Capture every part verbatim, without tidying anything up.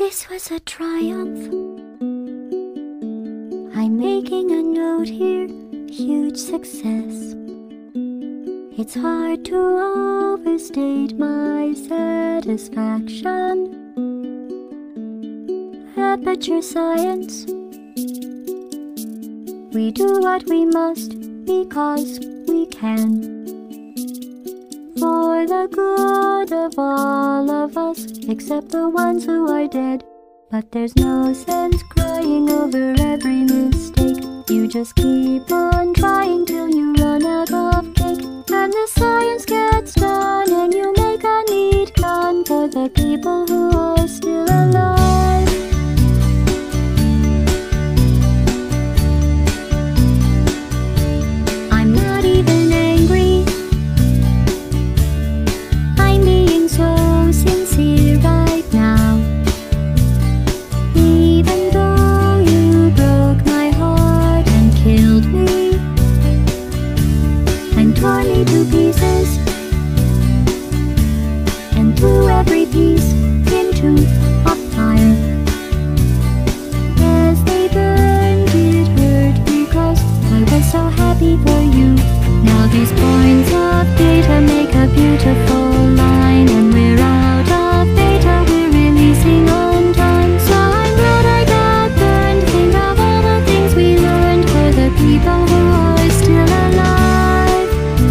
This was a triumph. I'm making a note here, huge success. It's hard to overstate my satisfaction. Aperture Science. We do what we must because we can, for the good of all of us, except the ones who are dead. But there's no sense crying over every mistake. You just keep on trying till you run out of cake. And the science gets done and you make a neat gun for the people who are still alive. I'm not even angry. I'm being so sincere right now. Even though you broke my heart and killed me and tore me to pieces and threw every piece into a fire. As they burned, it hurt because I was so happy for you. Now these points of data make a beautiful line, and we're out of data, we're releasing on time. So I'm glad I got burned. Think of all the things we learned for the people who are still alive.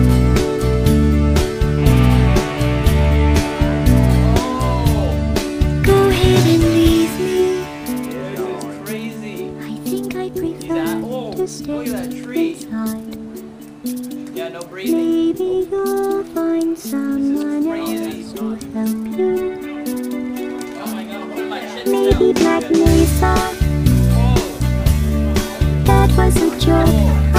Go ahead and leave me. Yeah, crazy. I think I prefer Oh, to stay look at that tree. inside. Yeah, no breathing. Maybe you'll find someone crazy. else to help you. Oh my god, put my shit Maybe down. Black Mesa. Oh. That was a joke.